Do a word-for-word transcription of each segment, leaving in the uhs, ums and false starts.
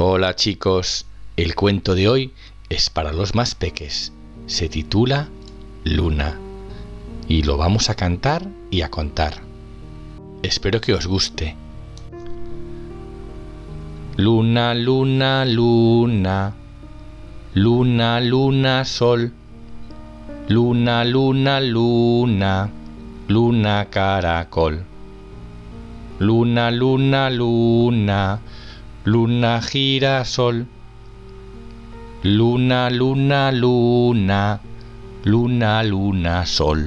Hola chicos, el cuento de hoy es para los más peques. Se titula Luna y lo vamos a cantar y a contar. Espero que os guste. Luna, luna, luna, luna, luna, sol. Luna, luna, luna, luna, caracol. Luna, luna, luna, luna, girasol. Luna, luna, luna, luna, luna, sol.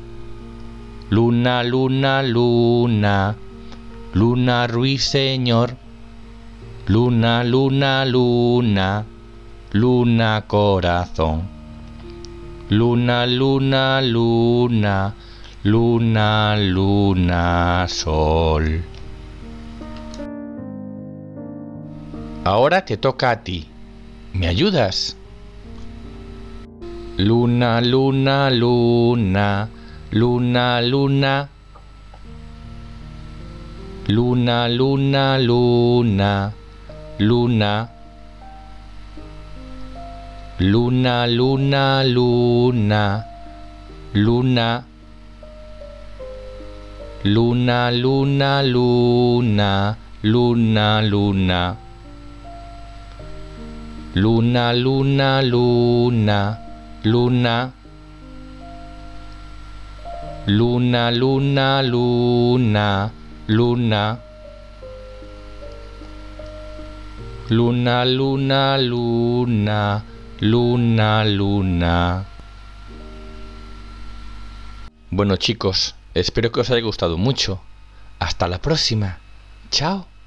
Luna, luna, luna, luna, ruiseñor. Luna, luna, luna, luna, corazón. Luna, luna, luna, luna, luna, sol. Ahora te toca a ti. ¿Me ayudas? Luna, luna, luna, luna, luna. Luna, luna, luna, luna. Luna, luna, luna, luna. Luna, luna, luna, luna, luna. Luna, luna, luna, luna. Luna, luna, luna, luna. Luna, luna, luna, luna, luna. Bueno chicos, espero que os haya gustado mucho. Hasta la próxima. Chao.